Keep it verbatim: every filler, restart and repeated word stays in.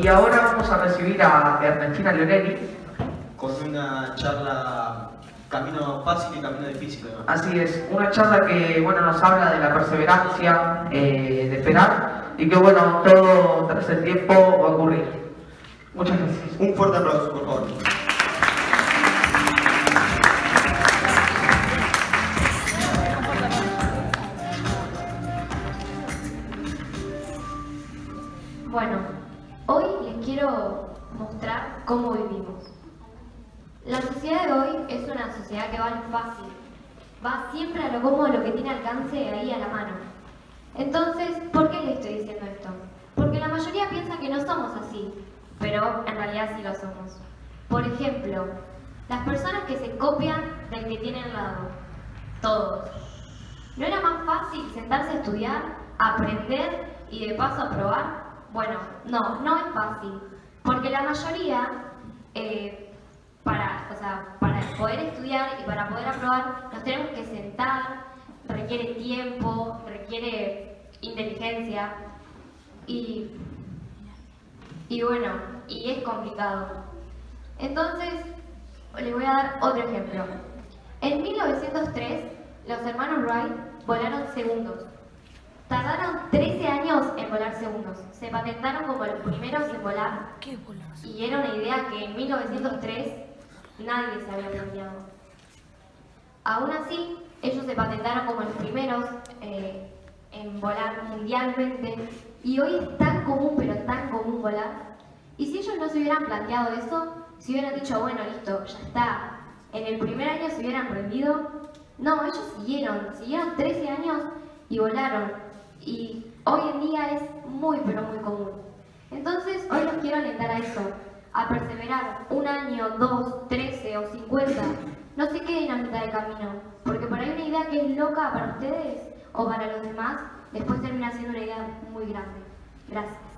y ahora vamos a recibir a Ernestina Leonelli con una charla camino fácil y camino difícil, ¿no? Así es, una charla que bueno, nos habla de la perseverancia, eh, de esperar y que bueno, todo tras el tiempo va a ocurrir. Muchas gracias. Un fuerte aplauso, por favor. Bueno, hoy les quiero mostrar cómo vivimos. La sociedad de hoy es una sociedad que va a lo fácil, va siempre a lo cómodo, lo que tiene alcance ahí a la mano. Entonces, ¿por qué les estoy diciendo esto? Porque la mayoría piensa que no somos así, pero en realidad sí lo somos. Por ejemplo, las personas que se copian del que tienen al lado, todos. ¿No era más fácil sentarse a estudiar, aprender y de paso aprobar? Bueno, no, no es fácil, porque la mayoría, eh, para, o sea, para poder estudiar y para poder aprobar, nos tenemos que sentar, requiere tiempo, requiere inteligencia, y, y bueno, y es complicado. Entonces, les voy a dar otro ejemplo. En mil novecientos tres, los hermanos Wright volaron segundos. Tardaron trece años en volar segundos. Se patentaron como los primeros en volar. ¿Qué volar? Y era una idea que en mil novecientos tres nadie se había planteado. Aún así, ellos se patentaron como los primeros eh, en volar mundialmente. Y hoy es tan común, pero tan común volar. Y si ellos no se hubieran planteado eso, si hubieran dicho, bueno, listo, ya está. En el primer año se hubieran rendido. No, ellos siguieron. Siguieron trece años y volaron. Y hoy en día es muy pero muy común. Entonces hoy los quiero alentar a eso, a perseverar un año, dos, trece o cincuenta. No se queden a mitad de camino, porque por ahí una idea que es loca para ustedes o para los demás, después termina siendo una idea muy grande. Gracias.